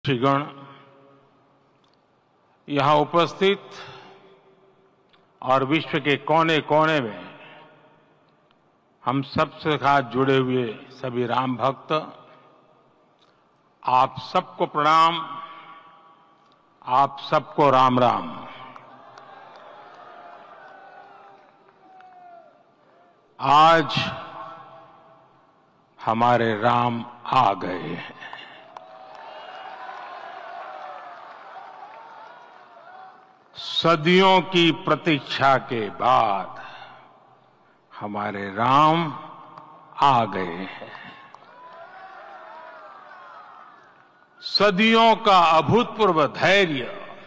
श्रीगण, यहां उपस्थित और विश्व के कोने कोने में हम सबसे साथ जुड़े हुए सभी राम भक्त, आप सबको प्रणाम, आप सबको राम राम। आज हमारे राम आ गए हैं। सदियों की प्रतीक्षा के बाद हमारे राम आ गए हैं। सदियों का अभूतपूर्व धैर्य,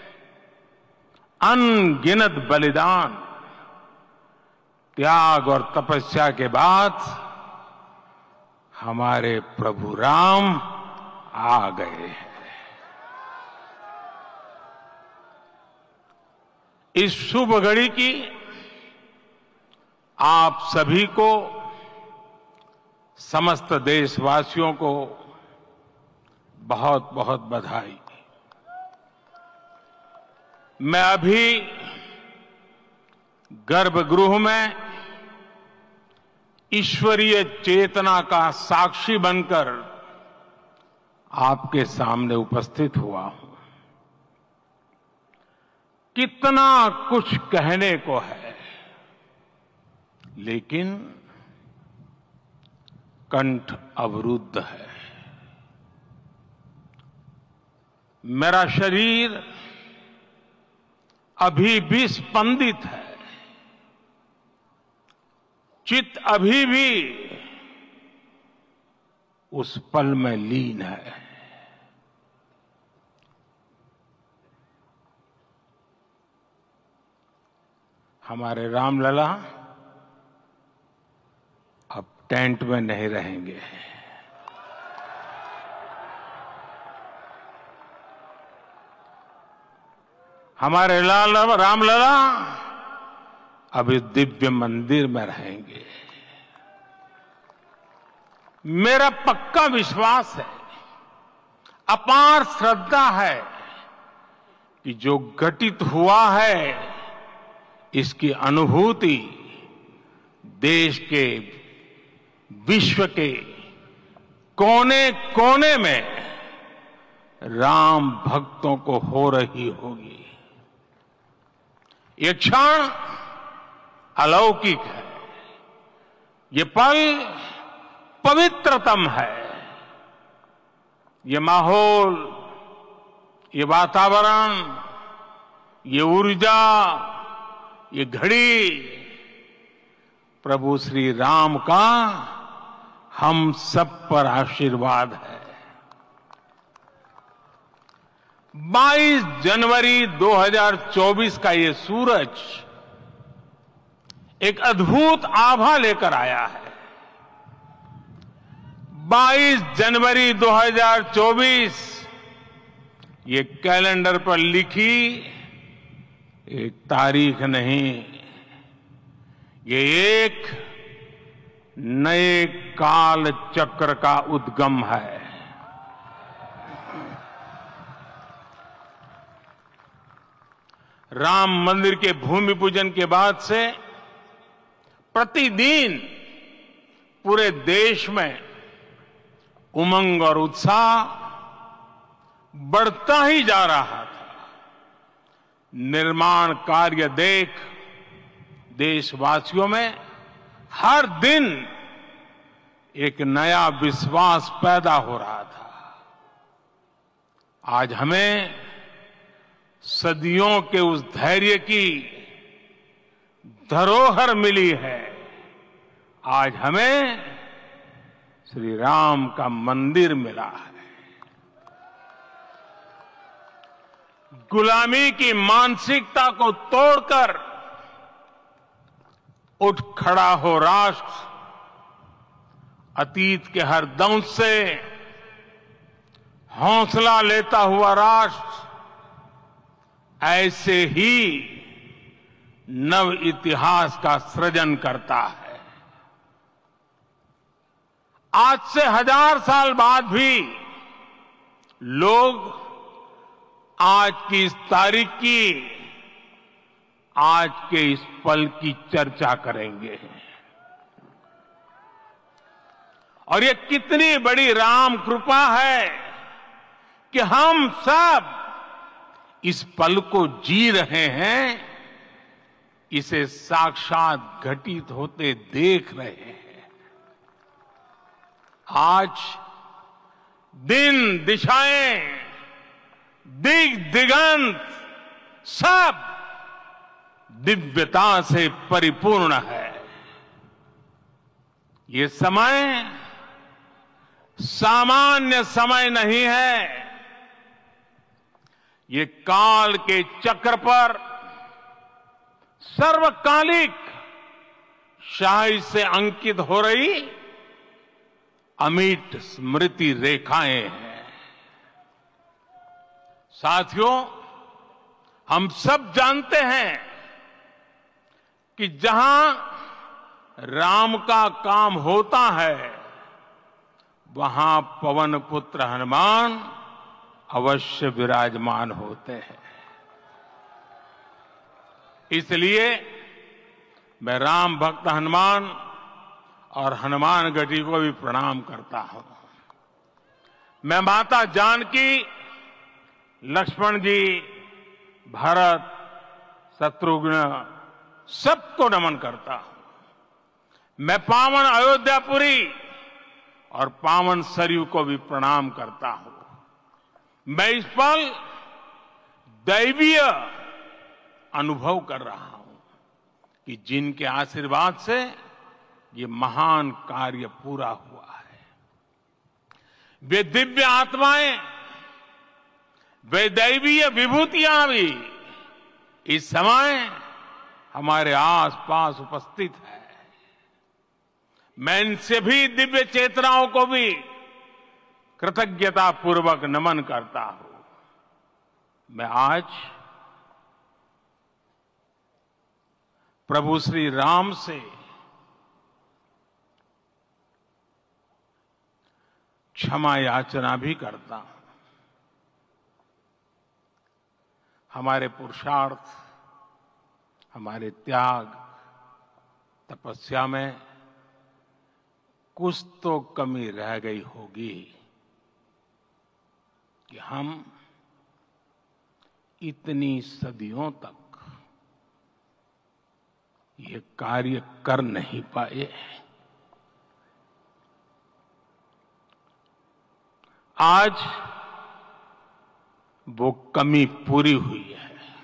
अनगिनत बलिदान, त्याग और तपस्या के बाद हमारे प्रभु राम आ गए हैं। इस शुभ घड़ी की आप सभी को, समस्त देशवासियों को बहुत बहुत बधाई। मैं अभी गर्भगृह में ईश्वरीय चेतना का साक्षी बनकर आपके सामने उपस्थित हुआ हूं। कितना कुछ कहने को है, लेकिन कंठ अवरुद्ध है। मेरा शरीर अभी भी स्पंदित है, चित्त अभी भी उस पल में लीन है। हमारे रामलला अब टेंट में नहीं रहेंगे। हमारे रामलला अब इस दिव्य मंदिर में रहेंगे। मेरा पक्का विश्वास है, अपार श्रद्धा है कि जो घटित हुआ है, इसकी अनुभूति देश के, विश्व के कोने कोने में राम भक्तों को हो रही होगी। ये क्षण अलौकिक है, ये पल पवित्रतम है। ये माहौल, ये वातावरण, ये ऊर्जा, ये घड़ी प्रभु श्री राम का हम सब पर आशीर्वाद है। 22 जनवरी 2024 का ये सूरज एक अद्भुत आभा लेकर आया है। 22 जनवरी 2024 ये कैलेंडर पर लिखी एक तारीख नहीं, ये एक नए काल चक्र का उद्गम है। राम मंदिर के भूमि पूजन के बाद से प्रतिदिन पूरे देश में उमंग और उत्साह बढ़ता ही जा रहा था। निर्माण कार्य देख देशवासियों में हर दिन एक नया विश्वास पैदा हो रहा था। आज हमें सदियों के उस धैर्य की धरोहर मिली है। आज हमें श्री राम का मंदिर मिला है। गुलामी की मानसिकता को तोड़कर उठ खड़ा हो राष्ट्र। अतीत के हर दंश से हौसला लेता हुआ राष्ट्र ऐसे ही नव इतिहास का सृजन करता है। आज से 1000 साल बाद भी लोग आज की इस तारीख की, आज के इस पल की चर्चा करेंगे। और ये कितनी बड़ी राम कृपा है कि हम सब इस पल को जी रहे हैं, इसे साक्षात घटित होते देख रहे हैं। आज दिन, दिशाएं, दिगंत सब दिव्यता से परिपूर्ण है। ये समय सामान्य समय नहीं है। ये काल के चक्र पर सर्वकालिक शाही से अंकित हो रही अमिट स्मृति रेखाएं हैं। साथियों, हम सब जानते हैं कि जहां राम का काम होता है, वहां पवन पुत्र हनुमान अवश्य विराजमान होते हैं। इसलिए मैं राम भक्त हनुमान और हनुमान गढ़ी को भी प्रणाम करता हूं। मैं माता जानकी, लक्ष्मण जी, भरत, शत्रुघ्न सबको नमन करता हूं। मैं पावन अयोध्यापुरी और पावन सरयू को भी प्रणाम करता हूं। मैं इस पल दैवीय अनुभव कर रहा हूं कि जिनके आशीर्वाद से ये महान कार्य पूरा हुआ है। वे दिव्य आत्माएं, वे दैवीय विभूतियां भी इस समय हमारे आसपास उपस्थित है। मैं इनसे भी दिव्य चेतनाओं को भी कृतज्ञता पूर्वक नमन करता हूं। मैं आज प्रभु श्री राम से क्षमा याचना भी करता हूं। हमारे पुरुषार्थ, हमारे त्याग, तपस्या में कुछ तो कमी रह गई होगी कि हम इतनी सदियों तक ये कार्य कर नहीं पाए। आज वो कमी पूरी हुई है।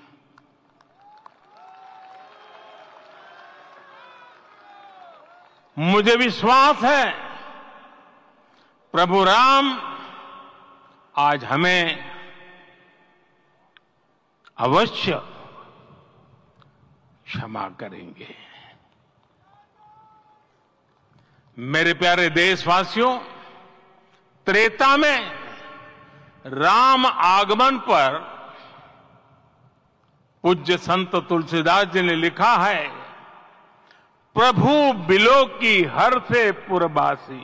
मुझे विश्वास है प्रभु राम आज हमें अवश्य क्षमा करेंगे। मेरे प्यारे देशवासियों, त्रेता में राम आगमन पर पूज्य संत तुलसीदास जी ने लिखा है, प्रभु बिलो की हर से पुरबासी,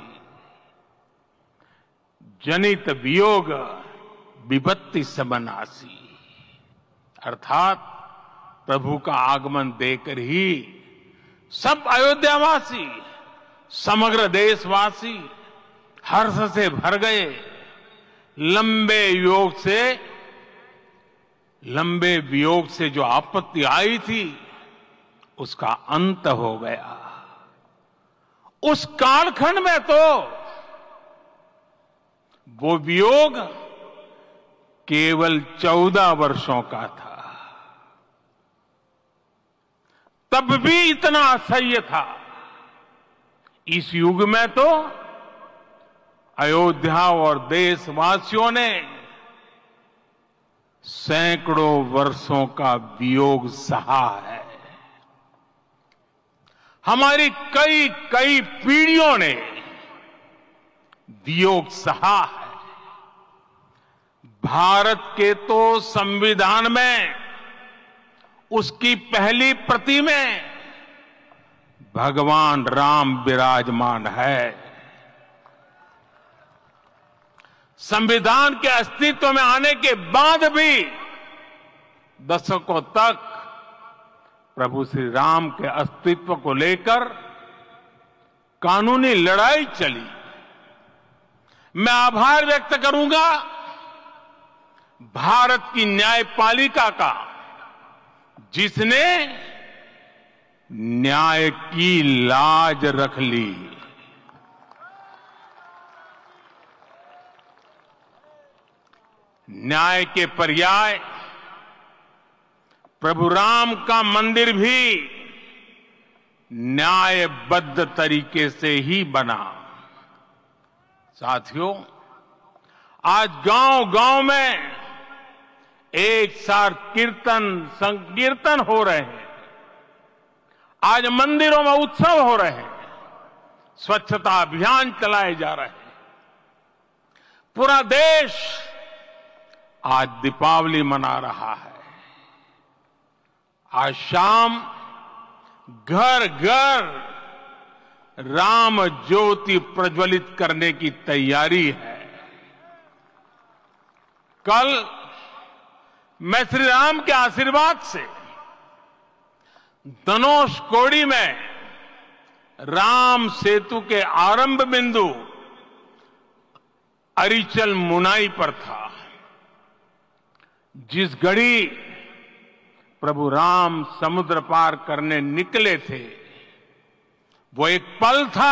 जनित वियोग विपत्ति समनासी। अर्थात प्रभु का आगमन देकर ही सब अयोध्यावासी, समग्र देशवासी हर्ष से भर गए। लंबे वियोग से जो आपत्ति आई थी, उसका अंत हो गया। उस कालखंड में तो वो वियोग केवल 14 वर्षों का था। तब भी इतना असह्य था। इस युग में तो अयोध्या और देशवासियों ने सैकड़ों वर्षों का वियोग सहा है। हमारी कई कई पीढ़ियों ने वियोग सहा है। भारत के तो संविधान में उसकी पहली प्रति में भगवान राम विराजमान है। संविधान के अस्तित्व में आने के बाद भी दशकों तक प्रभु श्री राम के अस्तित्व को लेकर कानूनी लड़ाई चली। मैं आभार व्यक्त करूंगा भारत की न्यायपालिका का, जिसने न्याय की लाज रख ली। न्याय के पर्याय प्रभु राम का मंदिर भी न्यायबद्ध तरीके से ही बना। साथियों, आज गांव-गांव में एक साथ कीर्तन संकीर्तन हो रहे हैं। आज मंदिरों में उत्सव हो रहे हैं, स्वच्छता अभियान चलाए जा रहे हैं। पूरा देश आज दीपावली मना रहा है। आज शाम घर घर राम ज्योति प्रज्वलित करने की तैयारी है। कल मैं श्री राम के आशीर्वाद से धनुषकोडी में राम सेतु के आरंभ बिंदु अरिचल मुनाई पर था। जिस घड़ी प्रभु राम समुद्र पार करने निकले थे, वो एक पल था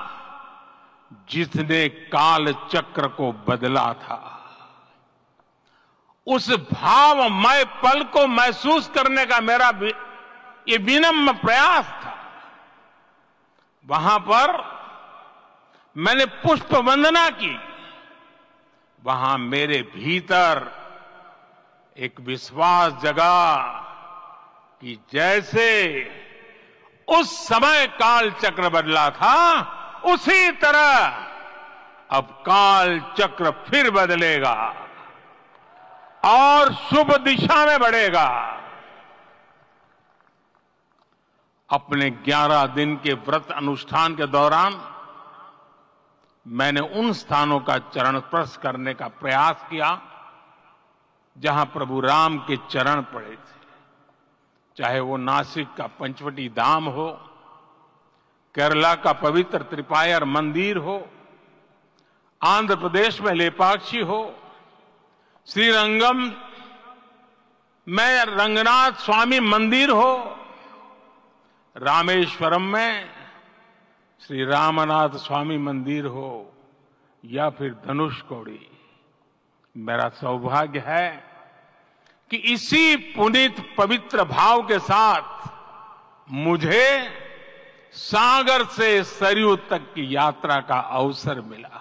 जिसने काल चक्र को बदला था। उस भावमय पल को महसूस करने का मेरा ये विनम्र प्रयास था। वहां पर मैंने पुष्प वंदना की। वहां मेरे भीतर एक विश्वास जगा कि जैसे उस समय काल चक्र बदला था, उसी तरह अब काल चक्र फिर बदलेगा और शुभ दिशा में बढ़ेगा। अपने 11 दिन के व्रत अनुष्ठान के दौरान मैंने उन स्थानों का चरण स्पर्श करने का प्रयास किया जहां प्रभु राम के चरण पड़े थे। चाहे वो नासिक का पंचवटी धाम हो, केरला का पवित्र त्रिपायर मंदिर हो, आंध्र प्रदेश में लेपाक्षी हो, श्रीरंगम में रंगनाथ स्वामी मंदिर हो, रामेश्वरम में श्री रामनाथ स्वामी मंदिर हो, या फिर धनुषकोडी। मेरा सौभाग्य है कि इसी पुनीत पवित्र भाव के साथ मुझे सागर से सरयू तक की यात्रा का अवसर मिला।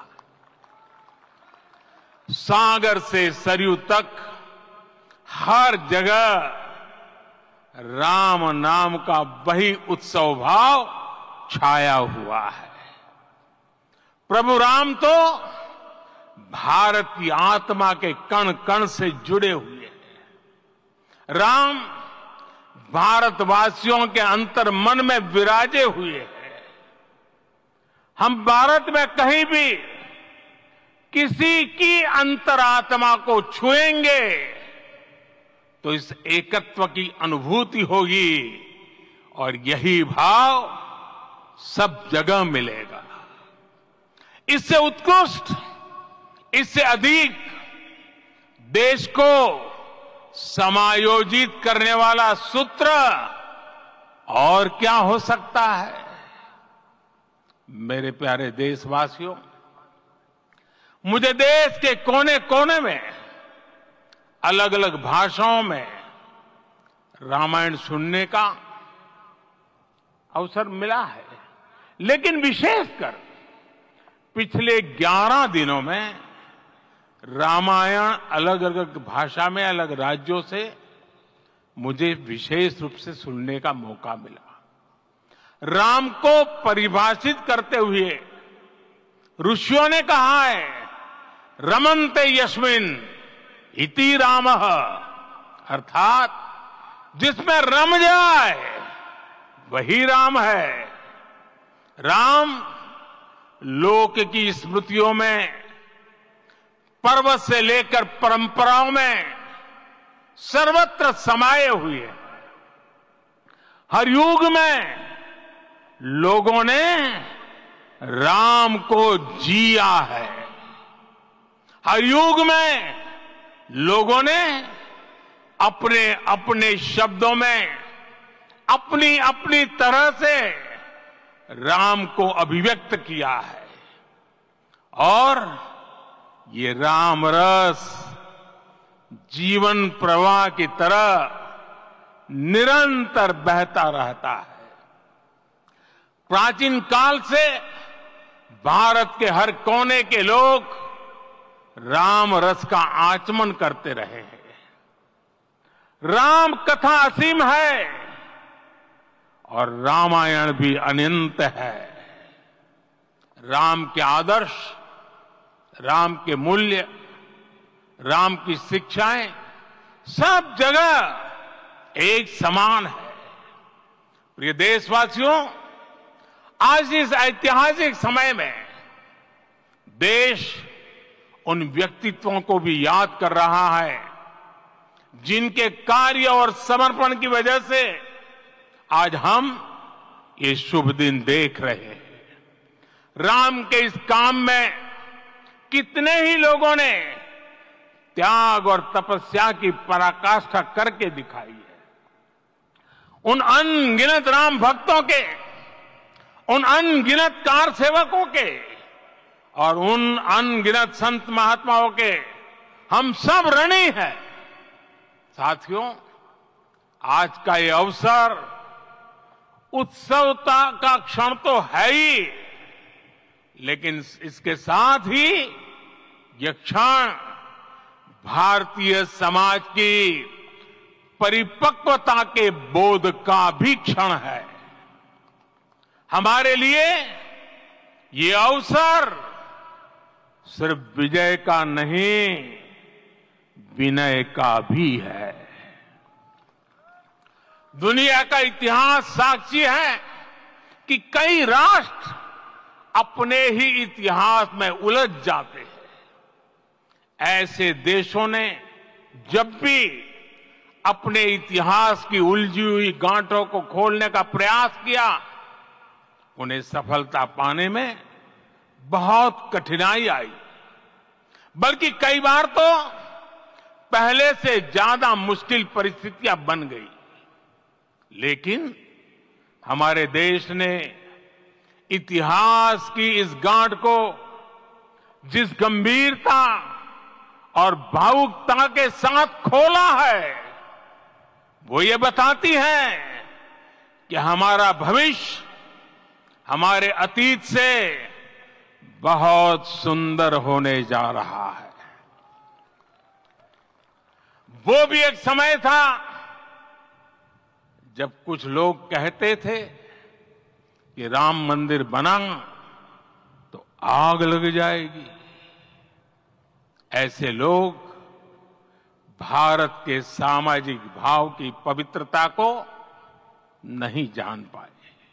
सागर से सरयू तक हर जगह राम नाम का वही उत्सव भाव छाया हुआ है। प्रभु राम तो भारत की आत्मा के कण कण से जुड़े हुए हैं। राम भारतवासियों के अंतर मन में विराजे हुए हैं। हम भारत में कहीं भी किसी की अंतरात्मा को छुएंगे तो इस एकत्व की अनुभूति होगी और यही भाव सब जगह मिलेगा। इससे उत्कृष्ट, इससे अधिक देश को समायोजित करने वाला सूत्र और क्या हो सकता है। मेरे प्यारे देशवासियों, मुझे देश के कोने कोने में अलग अलग भाषाओं में रामायण सुनने का अवसर मिला है, लेकिन विशेषकर पिछले 11 दिनों में रामायण अलग अलग भाषा में अलग राज्यों से मुझे विशेष रूप से सुनने का मौका मिला। राम को परिभाषित करते हुए ऋषियों ने कहा है, रमन्ते यस्मिन् इति रामः, अर्थात जिसमें रम जाए वही राम है। राम लोक की स्मृतियों में, पर्वत से लेकर परंपराओं में सर्वत्र समाये हुए हैं। हर युग में लोगों ने राम को जिया है। हर युग में लोगों ने अपने अपने शब्दों में अपनी अपनी तरह से राम को अभिव्यक्त किया है और ये राम रस जीवन प्रवाह की तरह निरंतर बहता रहता है। प्राचीन काल से भारत के हर कोने के लोग राम रस का आचमन करते रहे हैं। राम कथा असीम है और रामायण भी अनंत है। राम के आदर्श, राम के मूल्य, राम की शिक्षाएं सब जगह एक समान है। प्रिय देशवासियों, आज इस ऐतिहासिक समय में देश उन व्यक्तित्वों को भी याद कर रहा है जिनके कार्य और समर्पण की वजह से आज हम ये शुभ दिन देख रहे हैं। राम के इस काम में कितने ही लोगों ने त्याग और तपस्या की पराकाष्ठा करके दिखाई है। उन अनगिनत राम भक्तों के, उन अनगिनत कार सेवकों के और उन अनगिनत संत महात्माओं के हम सब ऋणी हैं। साथियों, आज का ये अवसर उत्सवता का क्षण तो है ही, लेकिन इसके साथ ही यह क्षण भारतीय समाज की परिपक्वता के बोध का भी क्षण है। हमारे लिए ये अवसर सिर्फ विजय का नहीं, विनय का भी है। दुनिया का इतिहास साक्षी है कि कई राष्ट्र अपने ही इतिहास में उलझ जाते हैं। ऐसे देशों ने जब भी अपने इतिहास की उलझी हुई गांठों को खोलने का प्रयास किया, उन्हें सफलता पाने में बहुत कठिनाई आई, बल्कि कई बार तो पहले से ज्यादा मुश्किल परिस्थितियां बन गई। लेकिन हमारे देश ने इतिहास की इस गांठ को जिस गंभीरता और भावुकता के साथ खोला है, वो ये बताती है कि हमारा भविष्य हमारे अतीत से बहुत सुंदर होने जा रहा है। वो भी एक समय था जब कुछ लोग कहते थे कि राम मंदिर बना तो आग लग जाएगी। ऐसे लोग भारत के सामाजिक भाव की पवित्रता को नहीं जान पाए।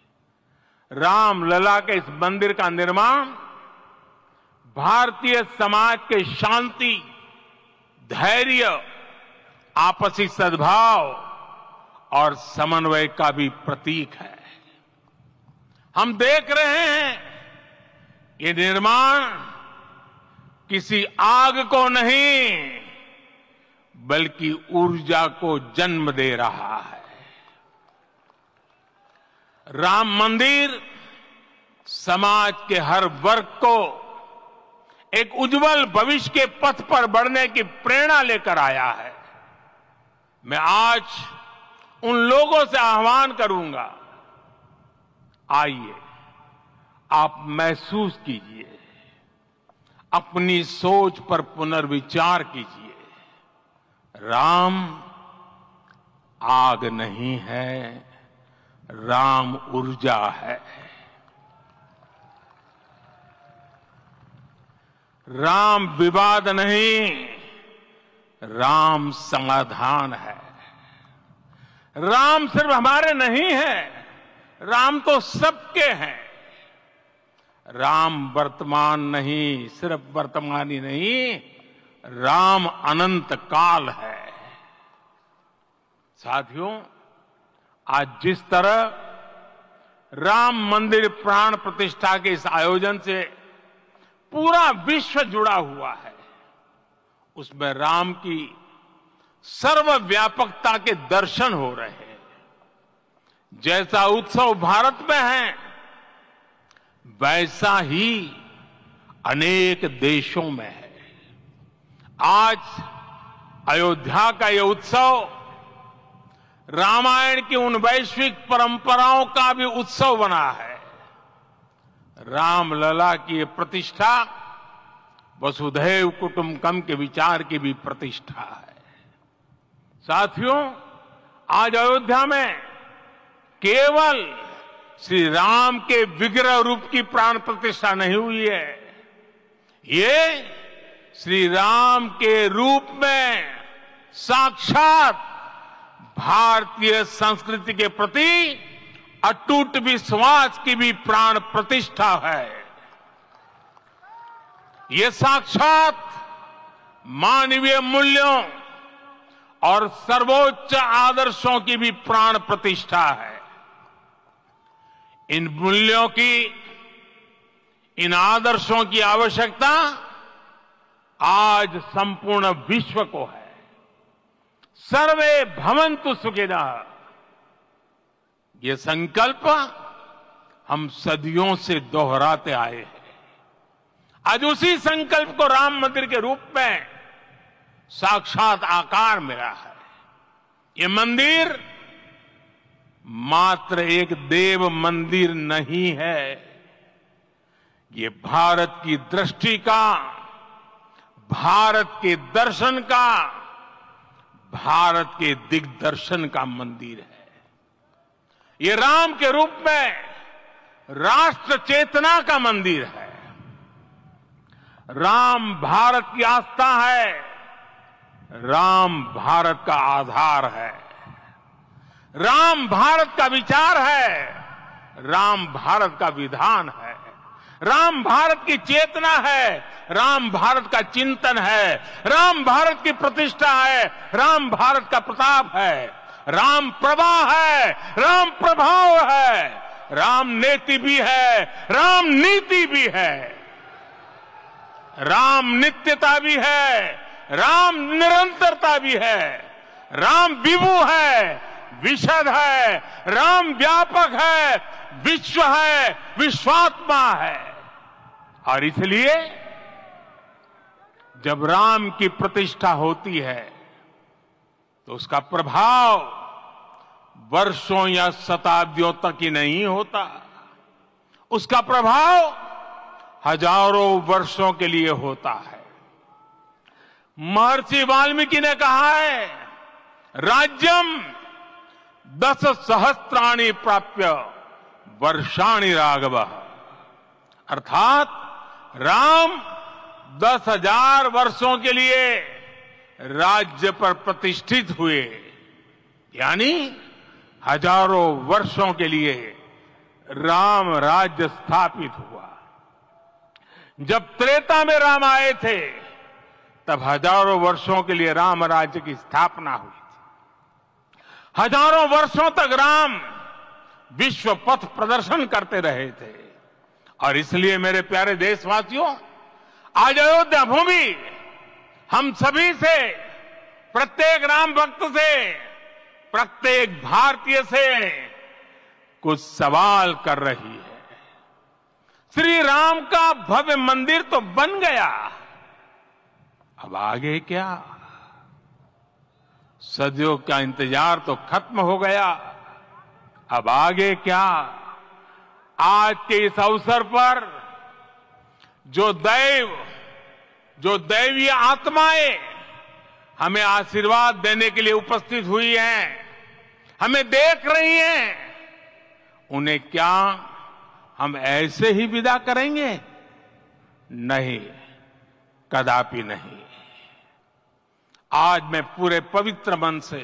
रामलला के इस मंदिर का निर्माण भारतीय समाज के शांति, धैर्य, आपसी सद्भाव और समन्वय का भी प्रतीक है। हम देख रहे हैं ये निर्माण किसी आग को नहीं, बल्कि ऊर्जा को जन्म दे रहा है। राम मंदिर समाज के हर वर्ग को एक उज्जवल भविष्य के पथ पर बढ़ने की प्रेरणा लेकर आया है। मैं आज उन लोगों से आह्वान करूंगा, आइए आप महसूस कीजिए, अपनी सोच पर पुनर्विचार कीजिए। राम आग नहीं है, राम ऊर्जा है। राम विवाद नहीं, राम समाधान है। राम सिर्फ हमारे नहीं है, राम तो सबके हैं। राम वर्तमान नहीं, सिर्फ वर्तमान ही नहीं, राम अनंत काल है। साथियों, आज जिस तरह राम मंदिर प्राण प्रतिष्ठा के इस आयोजन से पूरा विश्व जुड़ा हुआ है, उसमें राम की सर्वव्यापकता के दर्शन हो रहे हैं। जैसा उत्सव भारत में है, वैसा ही अनेक देशों में है। आज अयोध्या का यह उत्सव रामायण की उन वैश्विक परंपराओं का भी उत्सव बना है। रामलला की ये प्रतिष्ठा वसुधैव कुटुंबकम के विचार की भी प्रतिष्ठा है। साथियों, आज अयोध्या में केवल श्री राम के विग्रह रूप की प्राण प्रतिष्ठा नहीं हुई है, ये श्री राम के रूप में साक्षात भारतीय संस्कृति के प्रति अटूट विश्वास की भी प्राण प्रतिष्ठा है। ये साक्षात मानवीय मूल्यों और सर्वोच्च आदर्शों की भी प्राण प्रतिष्ठा है। इन मूल्यों की, इन आदर्शों की आवश्यकता आज संपूर्ण विश्व को है। सर्वे भवन्तु सुखिनः, ये संकल्प हम सदियों से दोहराते आए हैं। आज उसी संकल्प को राम मंदिर के रूप में साक्षात आकार मिला है। ये मंदिर मात्र एक देव मंदिर नहीं है, ये भारत की दृष्टि का, भारत के दर्शन का, भारत के दिग्दर्शन का मंदिर है। ये राम के रूप में राष्ट्र चेतना का मंदिर है। राम भारत की आस्था है, राम भारत का आधार है, राम भारत का विचार है, राम भारत का विधान है, राम भारत की चेतना है, राम भारत का चिंतन है, राम भारत की प्रतिष्ठा है, राम भारत का प्रताप है, राम प्रवाह है, राम प्रभाव है, राम नेति भी है, राम नीति भी है, राम नित्यता भी है, राम निरंतरता भी है, राम विभु है, विशद है, राम व्यापक है, विश्व है, विश्वात्मा है। और इसलिए जब राम की प्रतिष्ठा होती है तो उसका प्रभाव वर्षों या शताब्दियों तक ही नहीं होता, उसका प्रभाव हजारों वर्षों के लिए होता है। महर्षि वाल्मीकि ने कहा है, राज्यम 10 सहस्त्राणि प्राप्य वर्षाणि राघव, अर्थात राम 10,000 वर्षों के लिए राज्य पर प्रतिष्ठित हुए, यानी हजारों वर्षों के लिए राम राज्य स्थापित हुआ। जब त्रेता में राम आए थे तब हजारों वर्षों के लिए राम राज्य की स्थापना हुई थी। हजारों वर्षों तक राम विश्व पथ प्रदर्शन करते रहे थे। और इसलिए मेरे प्यारे देशवासियों, आज अयोध्या भूमि हम सभी से, प्रत्येक राम भक्त से, प्रत्येक भारतीय से कुछ सवाल कर रही है। श्री राम का भव्य मंदिर तो बन गया, अब आगे क्या? सदियों का इंतजार तो खत्म हो गया, अब आगे क्या? आज के इस अवसर पर जो दैवीय आत्माएं हमें आशीर्वाद देने के लिए उपस्थित हुई हैं, हमें देख रही हैं, उन्हें क्या हम ऐसे ही विदा करेंगे? नहीं, कदापि नहीं। आज मैं पूरे पवित्र मन से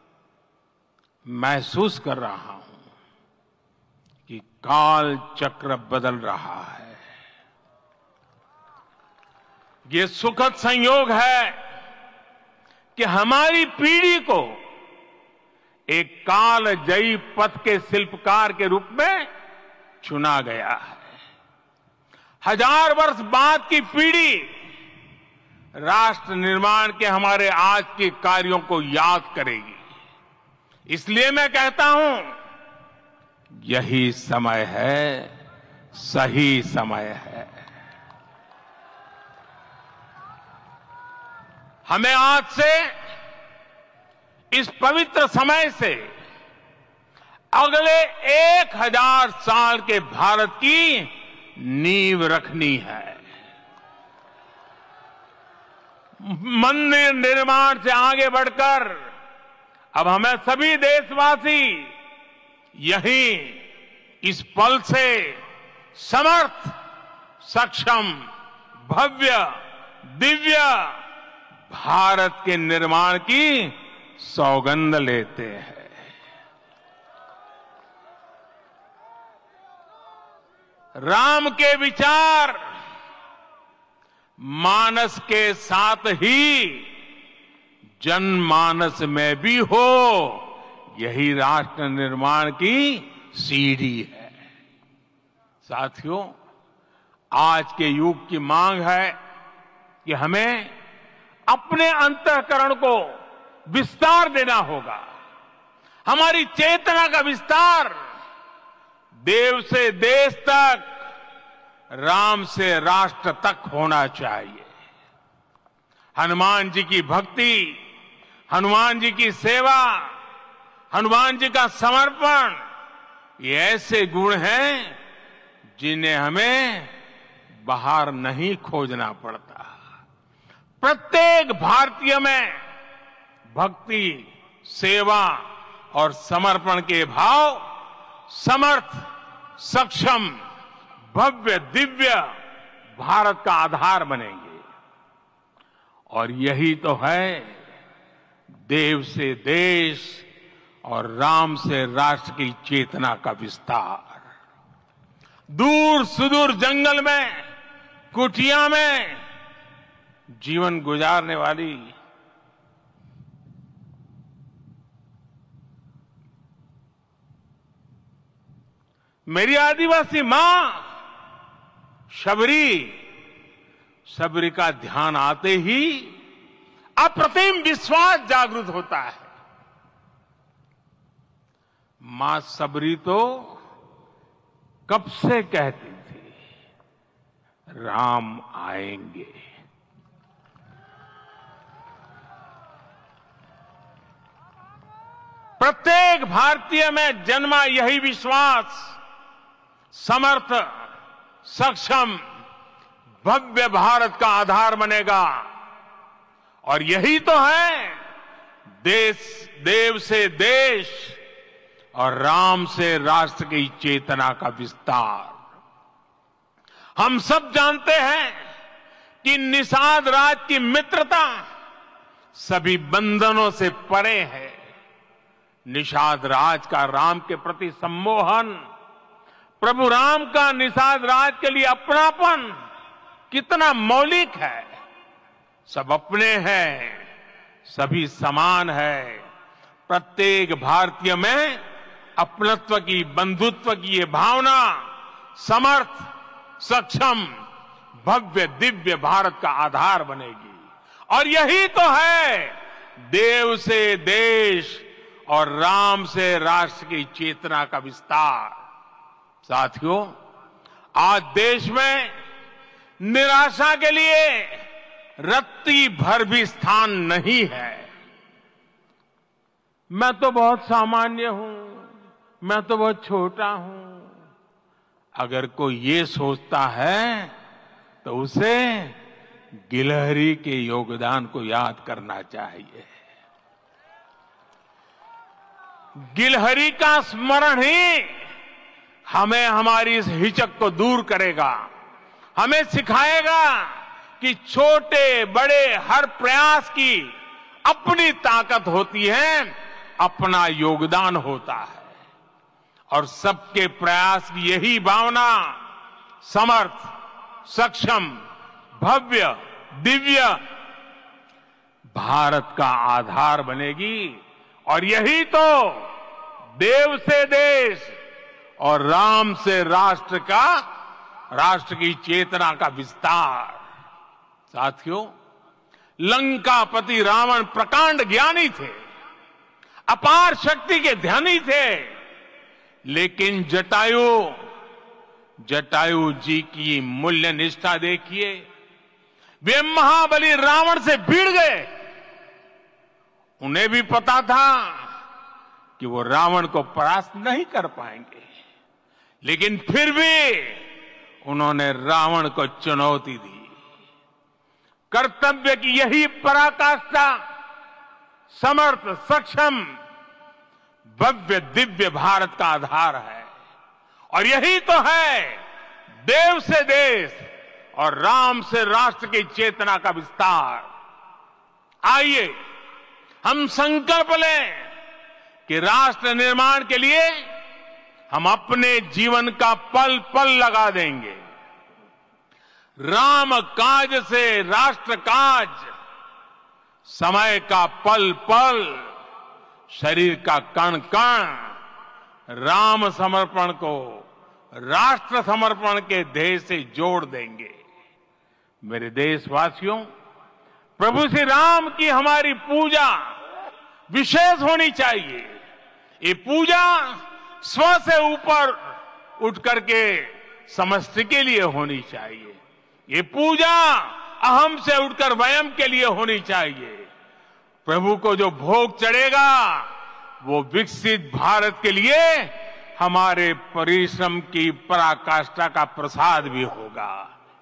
महसूस कर रहा हूं कि काल चक्र बदल रहा है। ये सुखद संयोग है कि हमारी पीढ़ी को एक कालजयी पथ के शिल्पकार के रूप में चुना गया है। 1000 वर्ष बाद की पीढ़ी राष्ट्र निर्माण के हमारे आज के कार्यों को याद करेगी। इसलिए मैं कहता हूं, यही समय है, सही समय है। हमें आज से, इस पवित्र समय से अगले 1000 साल के भारत की नींव रखनी है। मंदिर निर्माण से आगे बढ़कर अब हमें सभी देशवासी यही इस पल से समर्थ, सक्षम, भव्य, दिव्य भारत के निर्माण की सौगंध लेते हैं। राम के विचार मानस के साथ ही जनमानस में भी हो, यही राष्ट्र निर्माण की सीढ़ी है। साथियों, आज के युग की मांग है कि हमें अपने अंतःकरण को विस्तार देना होगा। हमारी चेतना का विस्तार देव से देश तक, राम से राष्ट्र तक होना चाहिए। हनुमान जी की भक्ति, हनुमान जी की सेवा, हनुमान जी का समर्पण, ये ऐसे गुण हैं जिन्हें हमें बाहर नहीं खोजना पड़ता। प्रत्येक भारतीय में भक्ति, सेवा और समर्पण के भाव समर्थ, सक्षम, भव्य, दिव्य भारत का आधार बनेंगे। और यही तो है देव से देश और राम से राष्ट्र की चेतना का विस्तार। दूर सुदूर जंगल में, कुटिया में जीवन गुजारने वाली मेरी आदिवासी मां शबरी का ध्यान आते ही अप्रतिम विश्वास जागृत होता है। मां शबरी तो कब से कहती थी, राम आएंगे। प्रत्येक भारतीय में जन्मा यही विश्वास समर्थ, सक्षम, भव्य भारत का आधार बनेगा। और यही तो है देव से देश और राम से राष्ट्र की चेतना का विस्तार। हम सब जानते हैं कि निषाद राज की मित्रता सभी बंधनों से परे है। निषाद राज का राम के प्रति सम्मोहन, प्रभु राम का निषाद राज के लिए अपनापन कितना मौलिक है। सब अपने हैं, सभी समान है। प्रत्येक भारतीय में अपनत्व की, बंधुत्व की ये भावना समर्थ, सक्षम, भव्य, दिव्य भारत का आधार बनेगी। और यही तो है देव से देश और राम से राष्ट्र की चेतना का विस्तार। साथियों, आज देश में निराशा के लिए रत्ती भर भी स्थान नहीं है। मैं तो बहुत सामान्य हूं, मैं तो बहुत छोटा हूं, अगर कोई ये सोचता है तो उसे गिलहरी के योगदान को याद करना चाहिए। गिलहरी का स्मरण ही हमें हमारी इस हिचक को दूर करेगा, हमें सिखाएगा कि छोटे बड़े हर प्रयास की अपनी ताकत होती है, अपना योगदान होता है। और सबके प्रयास की यही भावना समर्थ, सक्षम, भव्य, दिव्य भारत का आधार बनेगी। और यही तो देव से देश और राम से राष्ट्र की चेतना का विस्तार। साथियों, लंकापति रावण प्रकांड ज्ञानी थे, अपार शक्ति के धनी थे, लेकिन जटायु जी की मूल्य निष्ठा देखिए। वे महाबली रावण से भिड़ गए। उन्हें भी पता था कि वो रावण को परास्त नहीं कर पाएंगे, लेकिन फिर भी उन्होंने रावण को चुनौती दी। कर्तव्य की यही पराकाष्ठा समर्थ, सक्षम, भव्य, दिव्य भारत का आधार है। और यही तो है देव से देश और राम से राष्ट्र की चेतना का विस्तार। आइए हम संकल्प लें कि राष्ट्र निर्माण के लिए हम अपने जीवन का पल पल लगा देंगे। राम काज से राष्ट्र काज, समय का पल पल, शरीर का कण कण राम समर्पण को राष्ट्र समर्पण के ध्येय से जोड़ देंगे। मेरे देशवासियों, प्रभु श्री राम की हमारी पूजा विशेष होनी चाहिए। ये पूजा स्व से ऊपर उठ करके समष्टि के लिए होनी चाहिए। ये पूजा अहम से उठकर वयम के लिए होनी चाहिए। प्रभु को जो भोग चढ़ेगा वो विकसित भारत के लिए हमारे परिश्रम की पराकाष्ठा का प्रसाद भी होगा।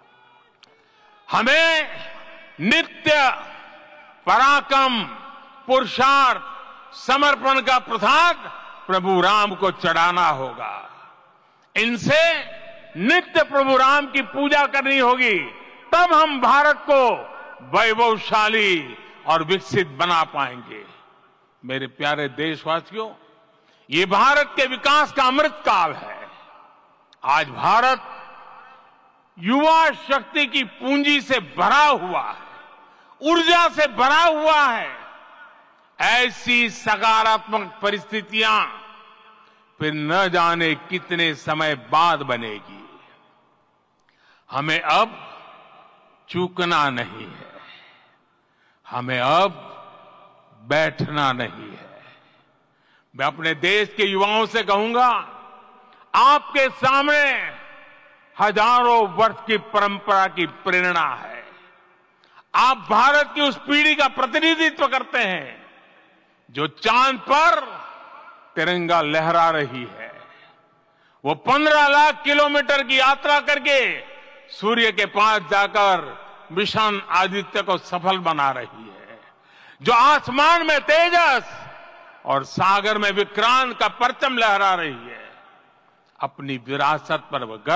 हमें नित्य पराक्रम, पुरुषार्थ, समर्पण का प्रसाद प्रभु राम को चढ़ाना होगा। इनसे नित्य प्रभु राम की पूजा करनी होगी, तब हम भारत को वैभवशाली और विकसित बना पाएंगे। मेरे प्यारे देशवासियों, ये भारत के विकास का अमृत काल है। आज भारत युवा शक्ति की पूंजी से भरा हुआ है, ऊर्जा से भरा हुआ है। ऐसी सकारात्मक परिस्थितियां फिर न जाने कितने समय बाद बनेगी। हमें अब चूकना नहीं है, हमें अब बैठना नहीं है। मैं अपने देश के युवाओं से कहूंगा, आपके सामने हजारों वर्ष की परंपरा की प्रेरणा है। आप भारत की उस पीढ़ी का प्रतिनिधित्व करते हैं जो चांद पर तिरंगा लहरा रही है। वो 15 लाख किलोमीटर की यात्रा करके सूर्य के पास जाकर मिशन आदित्य को सफल बना रही है। जो आसमान में तेजस और सागर में विक्रांत का परचम लहरा रही है। अपनी विरासत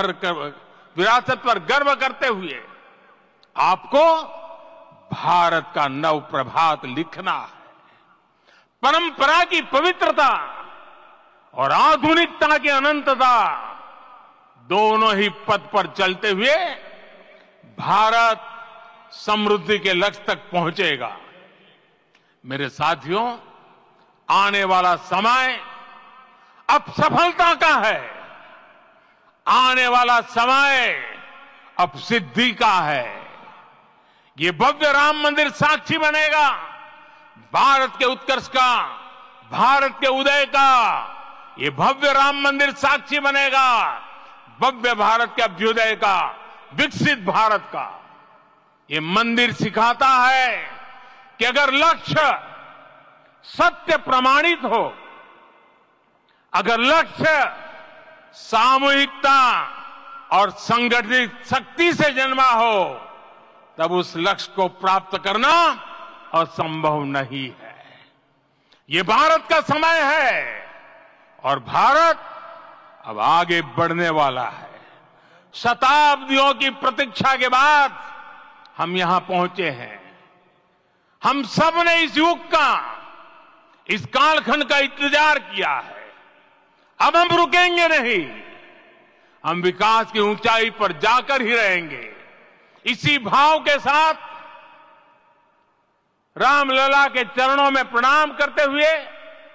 पर गर्व करते हुए आपको भारत का नव प्रभात लिखना है। परंपरा की पवित्रता और आधुनिकता की अनंतता, दोनों ही पथ पर चलते हुए भारत समृद्धि के लक्ष्य तक पहुंचेगा। मेरे साथियों, आने वाला समय अब सफलता का है। आने वाला समय अब सिद्धि का है। ये भव्य राम मंदिर साक्षी बनेगा भारत के उत्कर्ष का, भारत के उदय का। ये भव्य राम मंदिर साक्षी बनेगा भव्य भारत के अभ्युदय का, विकसित भारत का। ये मंदिर सिखाता है कि अगर लक्ष्य सत्य प्रमाणित हो, अगर लक्ष्य सामूहिकता और संगठित शक्ति से जन्मा हो, तब उस लक्ष्य को प्राप्त करना असंभव नहीं है। ये भारत का समय है और भारत अब आगे बढ़ने वाला है। शताब्दियों की प्रतीक्षा के बाद हम यहां पहुंचे हैं। हम सब ने इस युग का, इस कालखंड का इंतजार किया है। अब हम रुकेंगे नहीं, हम विकास की ऊंचाई पर जाकर ही रहेंगे। इसी भाव के साथ रामलला के चरणों में प्रणाम करते हुए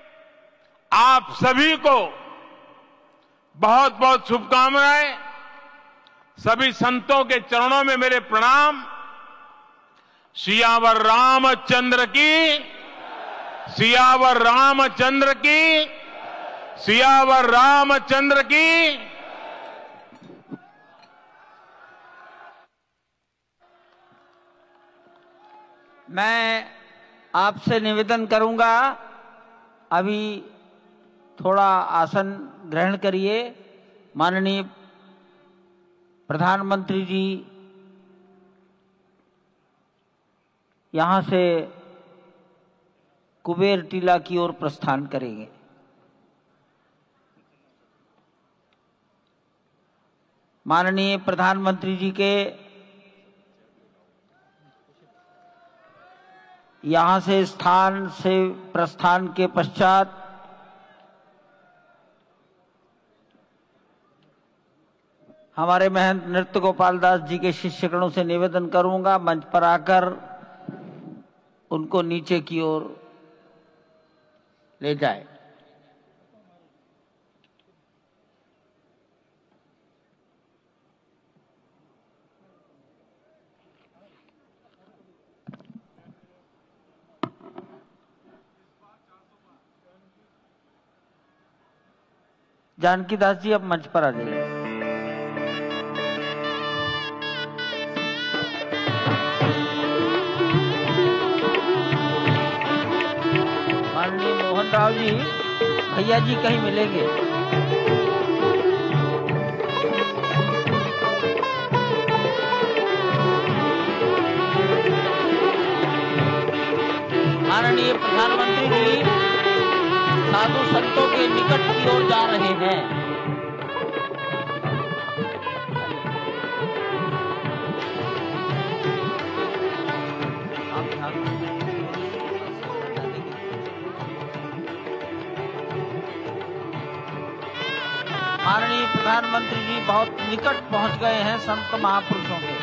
आप सभी को बहुत बहुत शुभकामनाएं। सभी संतों के चरणों में मेरे प्रणाम। सियावर रामचंद्र की, सियावर रामचंद्र की, सियावर रामचंद्र की। मैं आपसे निवेदन करूंगा, अभी थोड़ा आसन ग्रहण करिए। माननीय प्रधानमंत्री जी यहां से कुबेर टीला की ओर प्रस्थान करेंगे। माननीय प्रधानमंत्री जी के यहां से स्थान से प्रस्थान के पश्चात हमारे महंत नृत्य गोपाल दास जी के शिष्यगणों से निवेदन करूंगा, मंच पर आकर उनको नीचे की ओर ले जाए। जानकी दास जी अब मंच पर आ जाइए। माननीय मोहन राव जी, भैया जी कहीं मिलेंगे। माननीय प्रधानमंत्री जी साधु संतों के निकट की ओर जा रहे हैं। माननीय प्रधानमंत्री जी बहुत निकट पहुंच गए हैं संत महापुरुषों के।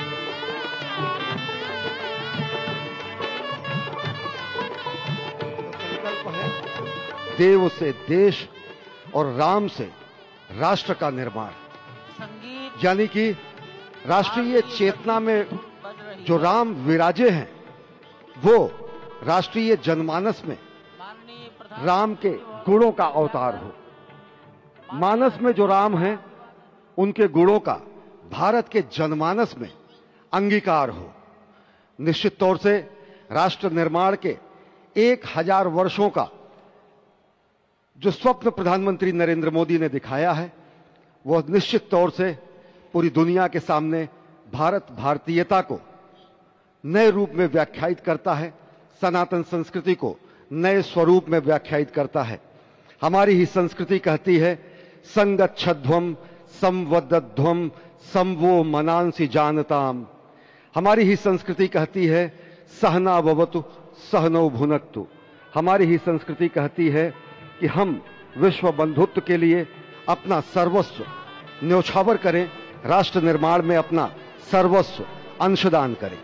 देव से देश और राम से राष्ट्र का निर्माण, यानी कि राष्ट्रीय चेतना में जो राम विराजे हैं वो राष्ट्रीय जनमानस में राम के गुणों का अवतार हो। मानस में जो राम हैं उनके गुणों का भारत के जनमानस में अंगीकार हो। निश्चित तौर से राष्ट्र निर्माण के 1000 वर्षों का जो स्वप्न प्रधानमंत्री नरेंद्र मोदी ने दिखाया है वह निश्चित तौर से पूरी दुनिया के सामने भारत भारतीयता को नए रूप में व्याख्यायित करता है, सनातन संस्कृति को नए स्वरूप में व्याख्यायित करता है। हमारी ही संस्कृति कहती है संगच्छध्वम संवदध्वम संवो मनांसि जानताम। हमारी ही संस्कृति कहती है सहना भवतु सहनौ भुनक्तु। हमारी ही संस्कृति कहती है कि हम विश्व बंधुत्व के लिए अपना सर्वस्व न्यौछावर करें, राष्ट्र निर्माण में अपना सर्वस्व अंशदान करें।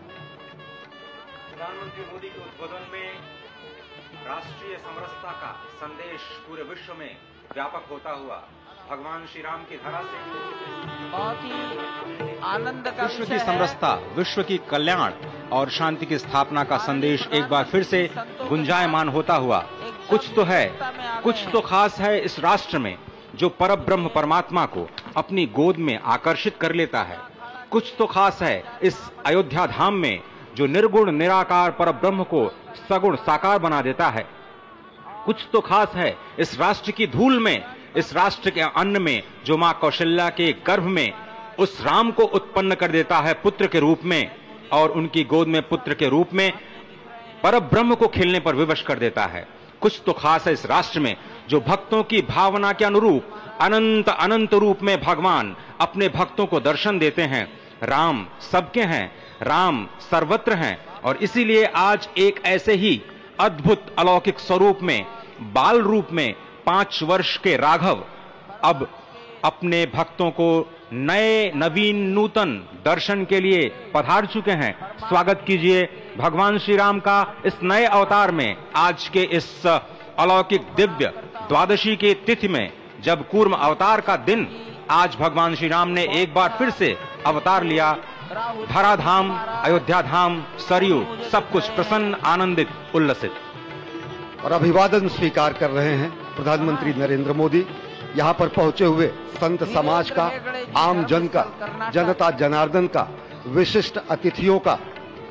प्रधानमंत्री मोदी के उद्बोधन में राष्ट्रीय समरसता का संदेश पूरे विश्व में व्यापक होता हुआ भगवान श्री राम की धरा से बहुत ही आनंद का विश्व की समरसता, विश्व की कल्याण और शांति की स्थापना का संदेश एक बार फिर से गुंजायमान होता हुआ कुछ तो है, कुछ तो खास है इस राष्ट्र में जो परब्रह्म परमात्मा को अपनी गोद में आकर्षित कर लेता है। कुछ तो खास है इस अयोध्या धाम में जो निर्गुण निराकार परब्रह्म को सगुण साकार बना देता है। कुछ तो खास है इस राष्ट्र की धूल में, इस राष्ट्र के अन्न में जो मां कौशल्या के गर्भ में उस राम को उत्पन्न कर देता है पुत्र के रूप में, और उनकी गोद में पुत्र के रूप में परब्रह्म को खेलने पर विवश कर देता है। कुछ तो खास है इस राष्ट्र में जो भक्तों की भावना के अनुरूप अनंत अनंत रूप में भगवान अपने भक्तों को दर्शन देते हैं। राम सबके हैं, राम सर्वत्र हैं, और इसीलिए आज एक ऐसे ही अद्भुत अलौकिक स्वरूप में, बाल रूप में 5 वर्ष के राघव अब अपने भक्तों को नए नवीन नूतन दर्शन के लिए पधार चुके हैं। स्वागत कीजिए भगवान श्री राम का इस नए अवतार में, आज के इस अलौकिक दिव्य द्वादशी के तिथि में जब कूर्म अवतार का दिन, आज भगवान श्री राम ने एक बार फिर से अवतार लिया। धराधाम, अयोध्या धाम, सरयू, सब कुछ प्रसन्न, आनंदित, उल्लसित। और अभिवादन स्वीकार कर रहे हैं प्रधानमंत्री नरेंद्र मोदी। यहाँ पर पहुंचे हुए संत समाज का, आम जन का, जनता जनार्दन का, विशिष्ट अतिथियों का।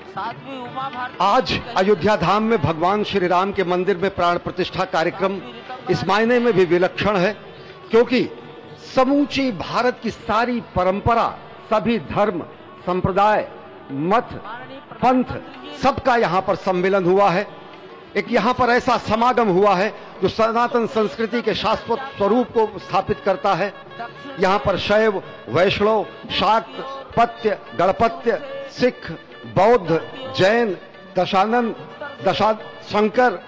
आज अयोध्या धाम में भगवान श्री राम के मंदिर में प्राण प्रतिष्ठा कार्यक्रम इस मायने में भी विलक्षण है क्योंकि समूची भारत की सारी परंपरा, सभी धर्म, संप्रदाय, मत, पंथ, सबका यहाँ पर सम्मेलन हुआ है। एक यहाँ पर ऐसा समागम हुआ है जो सनातन संस्कृति के शाश्वत स्वरूप को स्थापित करता है। यहाँ पर शैव, वैष्णव, शाक्त, पत्य, गणपत्य, सिख, बौद्ध, जैन, दशानंद, शंकर,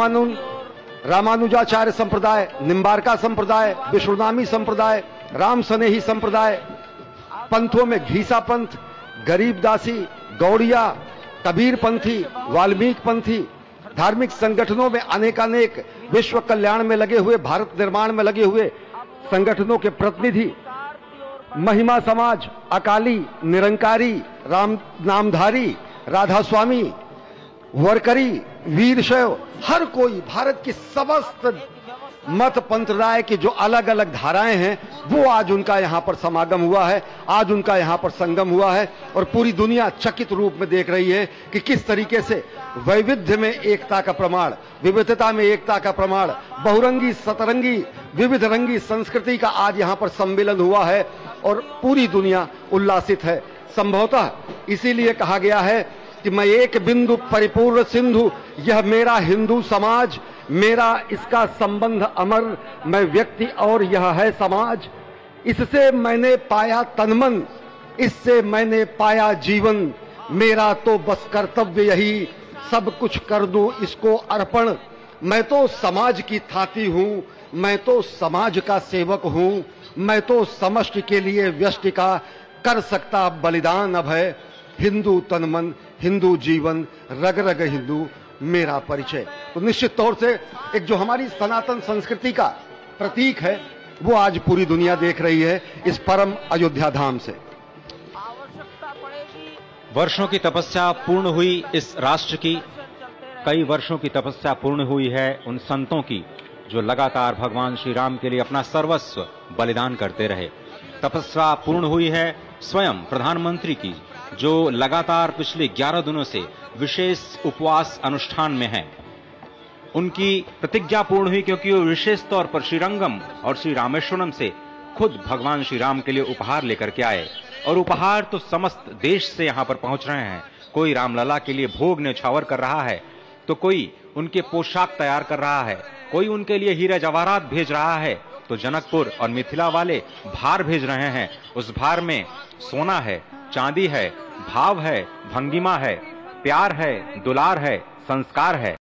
रामानुजाचार्य संप्रदाय, निम्बारका संप्रदाय, विष्णुनामी संप्रदाय, राम सनेही संप्रदाय, पंथों में घीसा पंथ, गरीबदासी, गौड़िया, कबीर पंथी, वाल्मीकि पंथी, धार्मिक संगठनों में अनेकानेक विश्व कल्याण में लगे हुए, भारत निर्माण में लगे हुए संगठनों के प्रतिनिधि, महिमा समाज, अकाली, निरंकारी, नामधारी, राधा स्वामी, वरकरी, वीरशैव, हर कोई भारत की समस्त मत पंथराय की जो अलग अलग धाराएं हैं वो आज उनका यहाँ पर समागम हुआ है, आज उनका यहाँ पर संगम हुआ है। और पूरी दुनिया चकित रूप में देख रही है कि किस तरीके से वैविध्य में एकता का प्रमाण, विविधता में एकता का प्रमाण, बहुरंगी, सतरंगी, विविध रंगी संस्कृति का आज यहाँ पर सम्मेलन हुआ है और पूरी दुनिया उल्लासित है। संभवतः इसीलिए कहा गया है कि मैं एक बिंदु परिपूर्ण सिंधु, यह मेरा हिंदू समाज, मेरा इसका संबंध अमर, मैं व्यक्ति और यह है समाज। इससे मैंने पाया तनमन, इससे मैंने पाया जीवन, मेरा तो बस कर्तव्य यही, सब कुछ कर दूं इसको अर्पण। मैं तो समाज की थाती हूं, मैं तो समाज का सेवक हूं, मैं तो समष्टि के लिए व्यष्टि का कर सकता बलिदान अब है। हिंदू तनमन, हिंदू जीवन, रग रग हिंदू मेरा परिचय। तो निश्चित तौर से एक जो हमारी सनातन संस्कृति का प्रतीक है वो आज पूरी दुनिया देख रही है इस परम अयोध्या धाम से। वर्षों की तपस्या पूर्ण हुई इस राष्ट्र की, कई वर्षों की तपस्या पूर्ण हुई है उन संतों की जो लगातार भगवान श्री राम के लिए अपना सर्वस्व बलिदान करते रहे। तपस्या पूर्ण हुई है स्वयं प्रधानमंत्री की जो लगातार पिछले 11 दिनों से विशेष उपवास अनुष्ठान में हैं। उनकी प्रतिज्ञा पूर्ण हुई क्योंकि वो विशेष तौर पर श्रीरंगम और श्री रामेश्वरम से खुद भगवान श्री राम के लिए उपहार लेकर के आए और उपहार तो समस्त देश से यहाँ पर पहुंच रहे हैं। कोई रामलला के लिए भोग न्यौछावर कर रहा है, तो कोई उनके पोशाक तैयार कर रहा है, कोई उनके लिए हीरे जवाहरात भेज रहा है, तो जनकपुर और मिथिला वाले भार भेज रहे हैं। उस भार में सोना है, चांदी है, भाव है, भंगिमा है, प्यार है, दुलार है, संस्कार है।